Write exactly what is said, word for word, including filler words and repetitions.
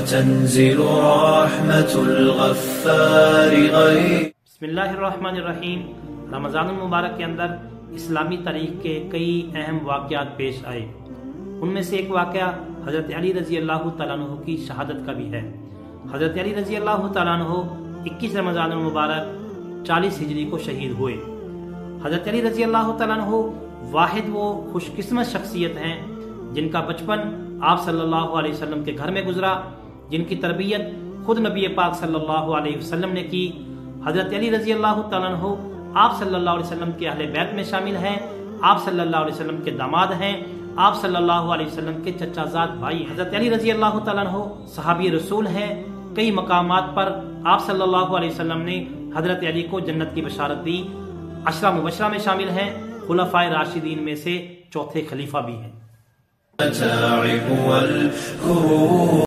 तंज़िलु रहमतुल गफ़्फ़ार गैब। बिस्मिल्लाहिर्रहमानिर्रहीम। रमज़ानुल मुबारक के अंदर इस्लामी तारीख के कई अहम वाक़यात पेश आए। उनमें से एक वाक़या हज़रत अली रज़ी अल्लाह तआला अन्हु की शहादत का भी है। हज़रत अली रज़ी अल्लाह तआला अन्हु इक्कीस रमज़ानुल मुबारक चालीस हिजरी को शहीद हुए। हज़रत अली रज़ी अल्लाह तआला अन्हु वाहिद वो खुशकिस्मत शख्सियत हैं जिनका बचपन आप सल्लल्लाहु अलैहि वसल्लम के घर में गुजरा, जिनकी तरबियत खुद नबी पाक सल्लल्लाहु अलैहि वसल्लम ने की। हज़रत अली रज़ी अल्लाह तआला अन्हु आप सल्लल्लाहु अलैहि वसल्लम के अहले बैत में शामिल हैं, आप सल्लल्लाहु अलैहि वसल्लम के दामाद हैं, आप सल्लल्लाहु अलैहि वसल्लम के चचाजाद भाई। हज़रत अली रज़ी अल्लाह तआला अन्हु सहाबी रसूल हैं। कई मकामात पर आप सल्लल्लाहु अलैहि वसल्लम ने हज़रत अली को जन्नत की बशारत दी। अशरा मुबशरा में शामिल हैं, खुलफाए राशिदीन में से चौथे खलीफा भी हैं।